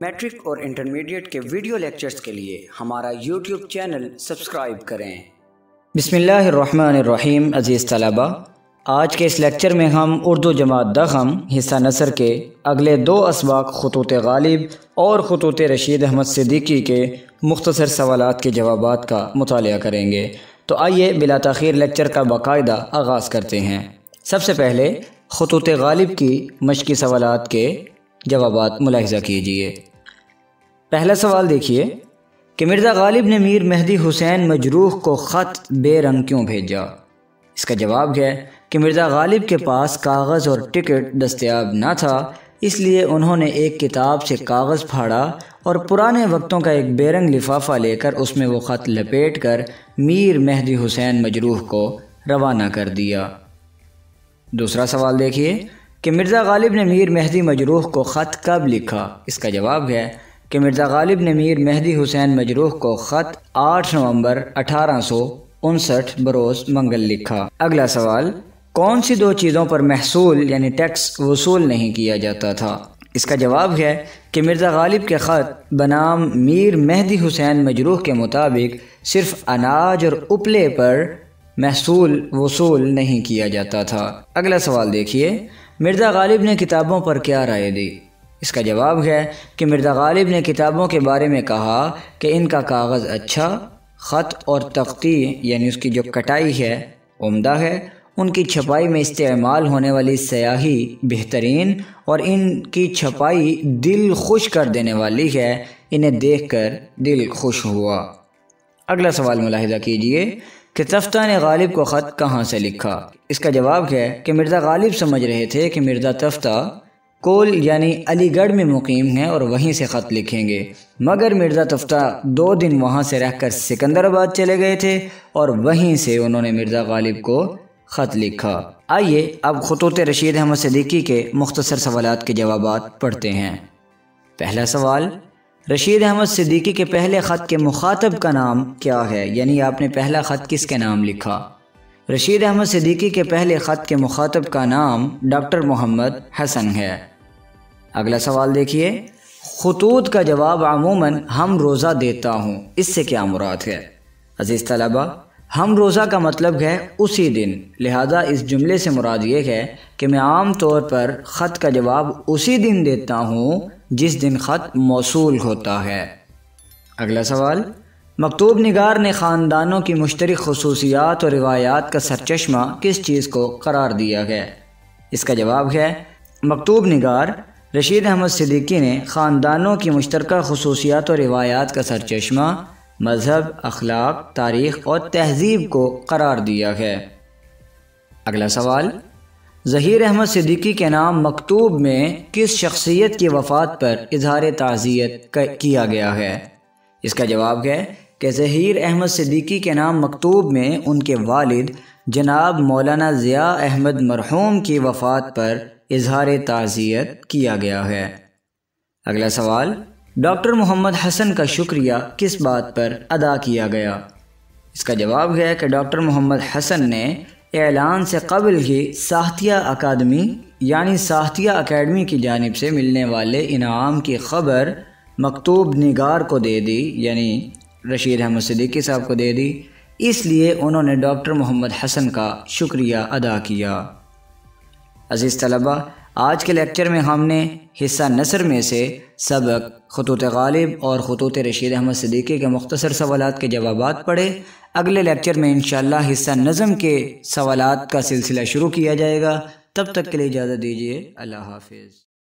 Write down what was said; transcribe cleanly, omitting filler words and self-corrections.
Matric اور intermediate کے video lectures کے لیے ہمارا یوٹیوب چینل سبسکرائب کریں۔ بسم اللہ الرحمن الرحیم۔ عزیز طلبہ، آج کے اس لیکچر میں ہم اردو جماعت دغم حصہ نثر کے اگلے دو اسباق خطوط غالب اور خطوط رشید احمد صدیقی کے مختصر سوالات کے جوابات کا مطالعہ کریں گے۔ تو آئیے بلا تاخیر لیکچر کا باقاعدہ آغاز کرتے ہیں۔ سب سے پہلے خطوط غالب کی مشقی سوالات کے جوابات ملاحظہ کیجیے۔ پہلا سوال دیکھیے کہ مرزا غالب نے میر مہدی حسین مجروح کو خط بے رنگ کیوں بھیجا؟ اس کا جواب ہے کہ مرزا غالب کے پاس کاغذ اور ٹکٹ دستیاب نہ تھا، اس لیے انہوں نے ایک کتاب سے کاغذ پھاڑا اور پرانے وقتوں کا ایک بے رنگ لفافہ لے کر اس میں وہ خط لپیٹ کر میر مہدی حسین مجروح کو روانہ کر دیا۔ دوسرا سوال دیکھیے کہ مرزا غالب نے میر مہدی مجروح کو خط کب لکھا؟ اس کا جواب ہے کہ مرزا غالب نے میر مہدی حسین مجروح کو خط 8 نومبر 1859 بروز منگل لکھا۔ اگلا سوال، کون سی دو چیزوں پر محصول یعنی ٹیکس وصول نہیں کیا جاتا تھا؟ اس کا جواب ہے کہ مرزا غالب کے خط بنام میر مہدی حسین مجروح کے مطابق صرف اناج اور اپلے پر محصول وصول نہیں کیا جاتا تھا۔ اگلا سوال دیکھیے، مرزا غالب نے کتابوں پر کیا رائے دی؟ اس کا جواب ہے کہ مرزا غالب نے کتابوں کے بارے میں کہا کہ ان کا کاغذ اچھا، خط اور تختی یعنی اس کی جو کٹائی ہے عمدہ ہے، ان کی چھپائی میں استعمال ہونے والی سیاہی بہترین اور ان کی چھپائی دل خوش کر دینے والی ہے، انہیں دیکھ کر دل خوش ہوا۔ اگلا سوال ملاحظہ کیجئے کہ تفتہ نے غالب کو خط کہاں سے لکھا؟ اس کا جواب ہے کہ مرزا غالب سمجھ رہے تھے کہ مرزا تفتہ کول یعنی علی گڑھ میں مقیم ہیں اور وہیں سے خط لکھیں گے، مگر مرزا تفتہ 2 دن وہاں سے رہ کر سکندر آباد چلے گئے تھے اور وہیں سے انہوں نے مرزا غالب کو خط لکھا۔ آئیے اب خطوط رشید احمد صدیقی کے مختصر سوالات کے جوابات پڑھتے ہیں۔ پہلا سوال، رشید احمد صدیقی کے پہلے خط کے مخاطب کا نام کیا ہے؟ یعنی آپ نے پہلا خط کس کے نام لکھا؟ رشید احمد صدیقی کے پہلے خط کے مخاطب کا نام ڈاکٹر محمد حسن ہے۔ اگلا سوال دیکھیے، خطوط کا جواب عموماً ہم روزہ دیتا ہوں، اس سے کیا مراد ہے؟ عزیز طلبہ، ہم روزہ کا مطلب ہے اسی دن، لہذا اس جملے سے مراد یہ ہے کہ میں عام طور پر خط کا جواب اسی دن دیتا ہوں جس دن خط موصول ہوتا ہے۔ اگلا سوال، مکتوب نگار نے خاندانوں کی مشترک خصوصیات اور روایات کا سرچشمہ کس چیز کو قرار دیا ہے؟ اس کا جواب ہے مکتوب نگار رشید احمد صدیقی نے خاندانوں کی مشترکہ خصوصیات اور روایات کا سرچشمہ مذہب، اخلاق، تاریخ اور تہذیب کو قرار دیا ہے۔ اگلا سوال، ظہیر احمد صدیقی کے نام مکتوب میں کس شخصیت کی وفات پر اظہار تعزیت کیا گیا ہے؟ اس کا جواب ہے کہ ظہیر احمد صدیقی کے نام مکتوب میں ان کے والد جناب مولانا ضیاء احمد مرحوم کی وفات پر اظہار تعزیت کیا گیا ہے۔ اگلا سوال، ڈاکٹر محمد حسن کا شکریہ کس بات پر ادا کیا گیا؟ اس کا جواب ہے کہ ڈاکٹر محمد حسن نے اعلان سے قبل ہی ساہتیہ اکادمی یعنی ساہتیہ اکیڈمی کی جانب سے ملنے والے انعام کی خبر مکتوب نگار کو دے دی، یعنی رشید احمد صدیقی صاحب کو دے دی، اس لیے انہوں نے ڈاکٹر محمد حسن کا شکریہ ادا کیا۔ عزیز طلبہ، آج کے لیکچر میں ہم نے حصہ نثر میں سے سبق خطوط غالب اور خطوط رشید احمد صدیقی کے مختصر سوالات کے جوابات پڑھے۔ اگلے لیکچر میں انشاءاللہ حصہ نظم کے سوالات کا سلسلہ شروع کیا جائے گا۔ تب تک کے لیے اجازت دیجیے، اللہ حافظ۔